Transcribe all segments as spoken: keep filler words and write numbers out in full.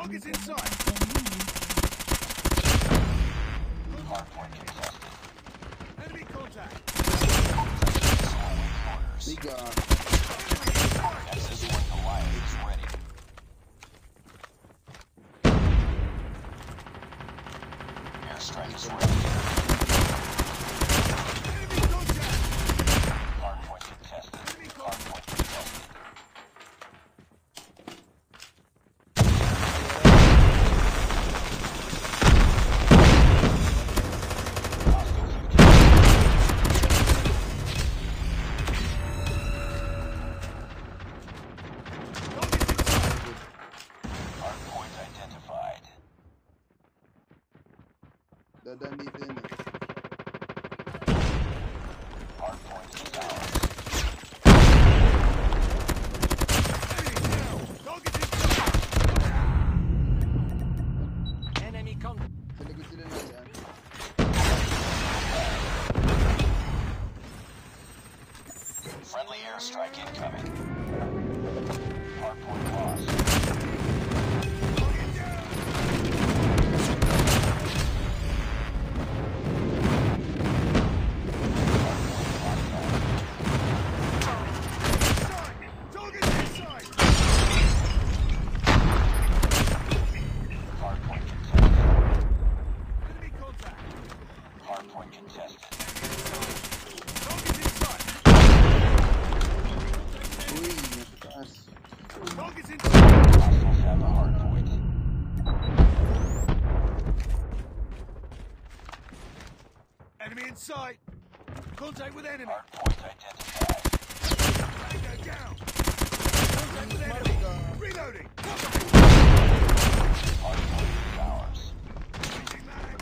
Target's inside. Hardpoint contested. Enemy contact. Big guy. S S one Goliath is ready. Airstrike is ready. Enemy contact. Hardpoint contested. Hardpoint contested. Hardpoint identified. That doesn't need in it. Hardpoint is ours. Enemy contact. Can you go to the next one? Friendly airstrike incoming. Hardpoint lost. Hardpoint contested. Enemy contact. Hardpoint contested. Target's inside. Ui, nessa casa. Target's inside. Hostiles have the hardpoint. Enemy in sight. Contact with enemy. Hardpoint identified. Tango down. Contact with enemy. Reloading. Cover. Hardpoint is ours. Changing mag.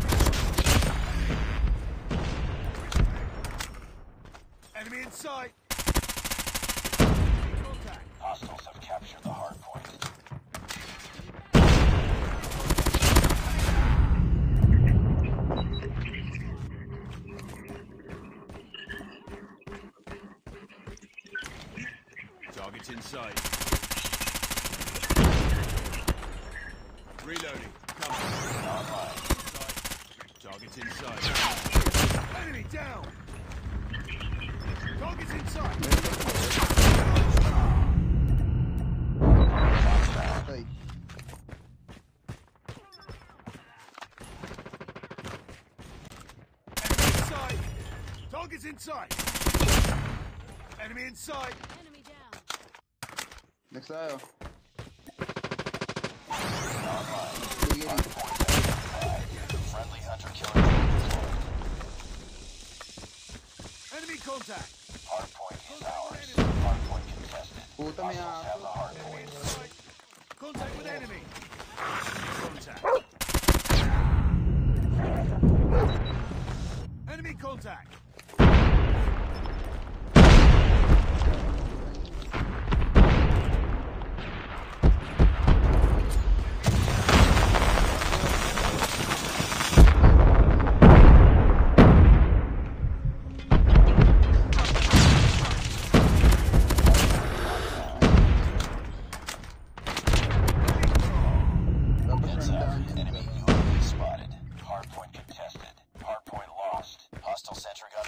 Enemy in sight. Enemy contact. Hostiles have captured the hardpoint. Target's in sight. Reloading. Cover. Online. Target's in sight. Enemy down. Target's in sight. Hey, Enemy in sight. Target's in sight. Enemy in sight. Enemy down. next aisle. Online. Big Eddie. Friendly hunter killer drone deployed. Enemy contact. Hardpoint is ours. Hardpoint contested. Puta Hostiles minha. have the Enemy hardpoint. in sight. Contact with enemy. Contact. Enemy contact. Heads up. Enemy U A V spotted. Hardpoint contested. Hardpoint lost. Hostile sentry gun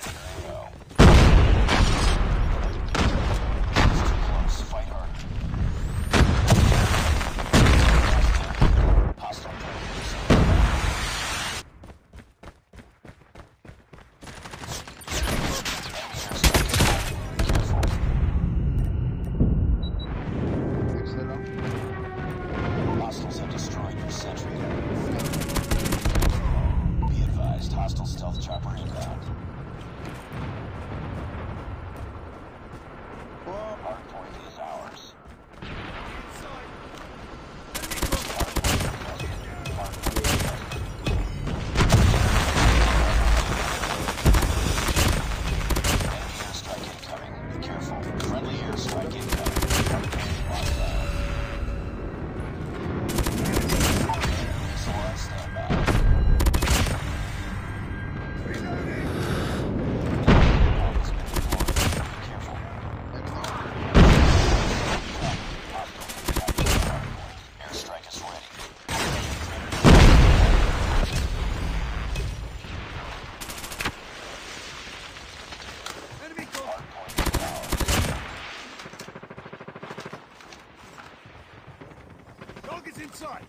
sight.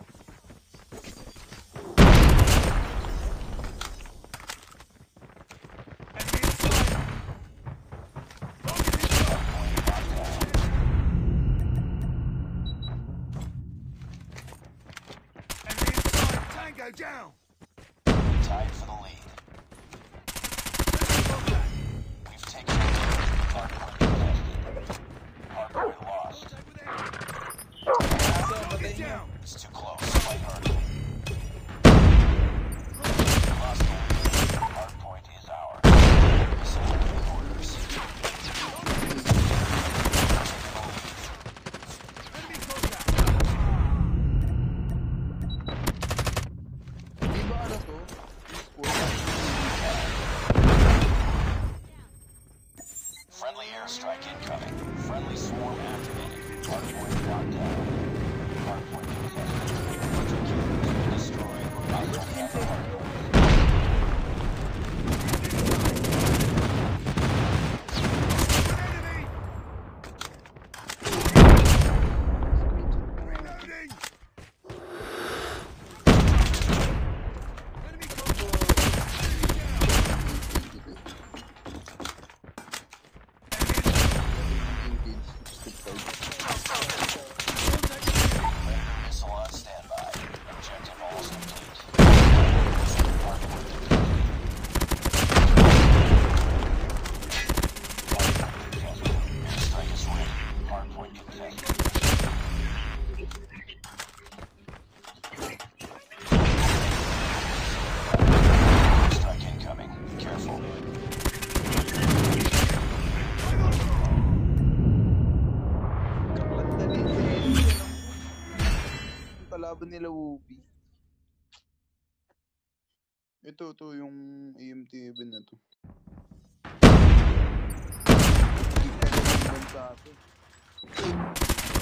Enemy inside. Target inside. Enemy inside. Tango down. Tied for the lead. Contact. We've taken over. Hardpoint contested. Hardpoint lost. Contact with enemy. Kaso, Target patayin nyo. down. It's too close. Fight hard. Lost the lead. Hardpoint is ours. Select orders. Enemy contact. Di ba ano to? Friendly airstrike incoming. Friendly swarm activated. Hardpoint locked down. Hardpoint contested. Hunter killers been destroyed. Hostile have the hardpoint. Enemy. Reloading. Enemy contact. Enemy down. Missile on standby. Objective almost complete. Hardpoint contested. Hardpoint contested. Airstrike is ready. Hardpoint contested. Airstrike incoming. Careful. Yung kalaban nila Whoopi. Ito, ito yung A M T event na to. Hindi pa rin bansa to.